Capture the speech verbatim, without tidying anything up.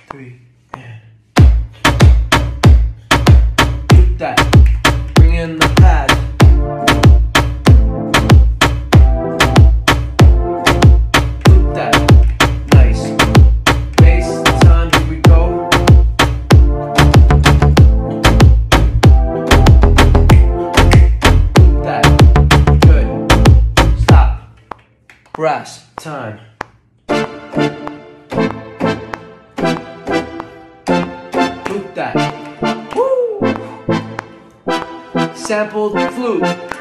three, and do that. Bring in the pad. Do that. Nice. Bass time. Here we go. Do that. Good. Stop. Brass time. That. Woo! Sampled flute.